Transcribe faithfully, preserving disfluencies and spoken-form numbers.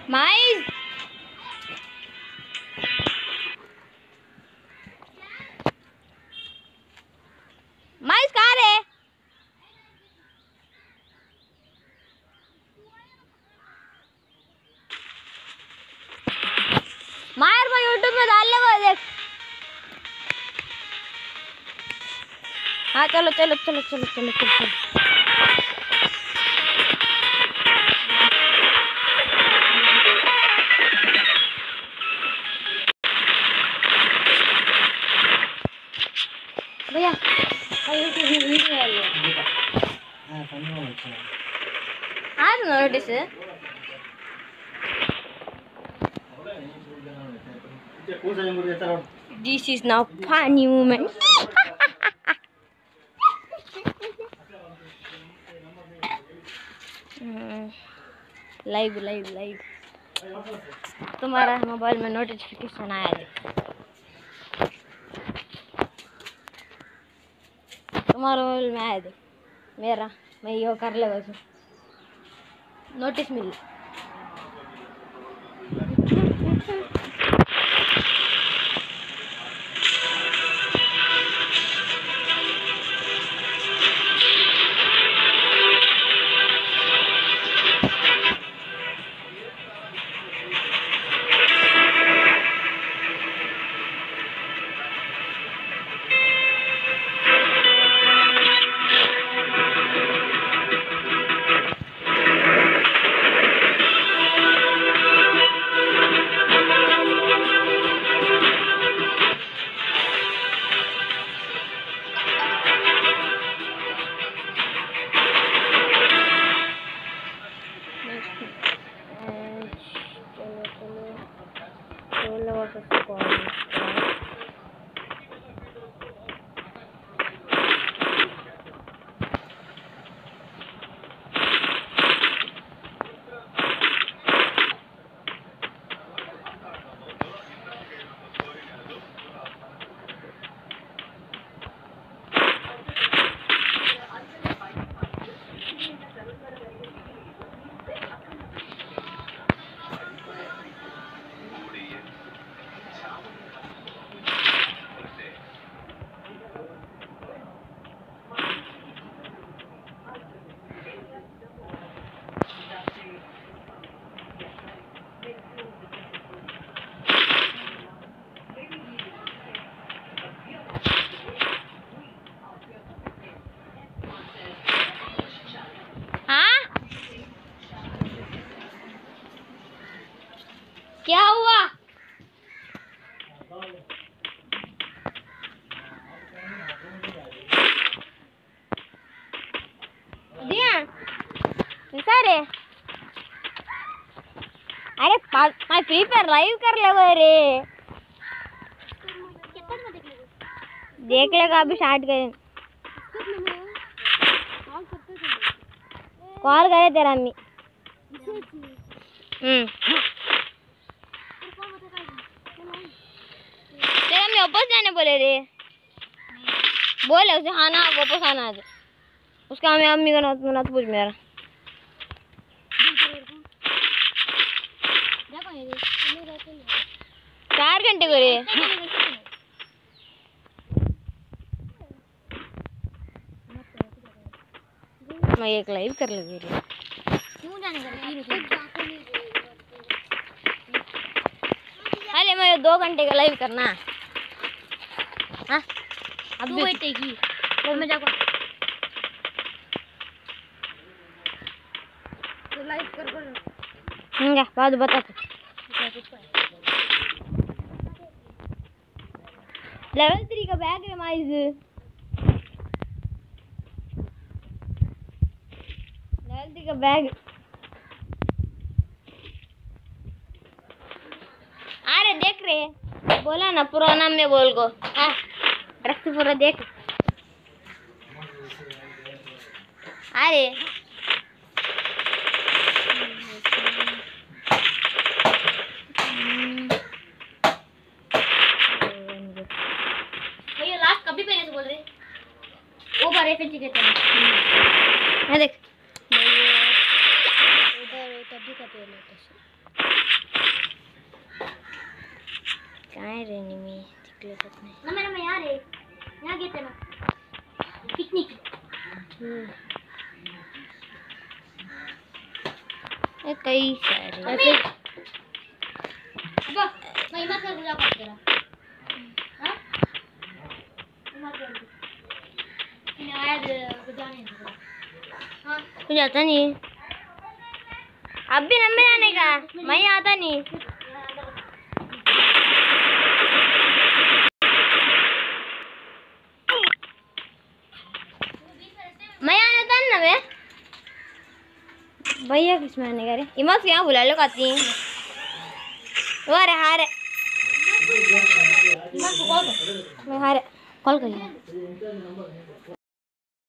माइस माइस कहाँ रे? मायर मैं यूट्यूब में डाल ले वो देख। हाँ चलो चलो चलो चलो चलो चलो चलो भैया यूट्यूब में वीडियो आ गया। हाँ तो notice This is now funny moment. Live live live तुम्हारा मोबाइल में नोटिफिकेशन आया है। तुम्हारा मोबाइल में आया है मेरा मैं यो कर ले वैसे नोटिस मिल। क्या हुआ? दिया सारे अरे मैं फ्री पर लाइव कर ले रे देख लेगा अभी स्टार्ट करें कॉल करे तेरा अम्मी। हम्म तेरा अम्मी वापस जाने बोले रे बोले उसे हाँ ना वापस आना है उसका हमें अम्मी का नाथ नाथ पूछ मेरा चार घंटे करे मैं एक लाइव कर लगी रे अरे मैं दो घंटे का लाइव करना हाँ अब भी बैठेगी तो मैं जाऊँ तो लाइव कर कर हूँगा बाद बता लेवल थ्री का बैग है माइज लेवल थ्री का बैग अरे देख रहे बोला ना पूरा नाम में बोल को हाँ रख पूरा देख अरे भैया लास्ट कभी पहले से बोल रहे वो बारे फिर कहते हैं मैं देख उधर तभी का पहले काय रे निमी तिकडे जात नाही ना मैडम यार रे यहाँ घेते ना पिकनिक ए कई सारे ऐसे अब मैं मत कर पूजा पाठ करा हां मत कर इन आया बुझाने हां तू जाता नहीं अब भी नंबर आने का मैं आता नहीं मैं आने था ना मैं भैया किस में आने का रे इमस यहाँ बुला लो काती वो रे हारे मैं हारे कॉल करिए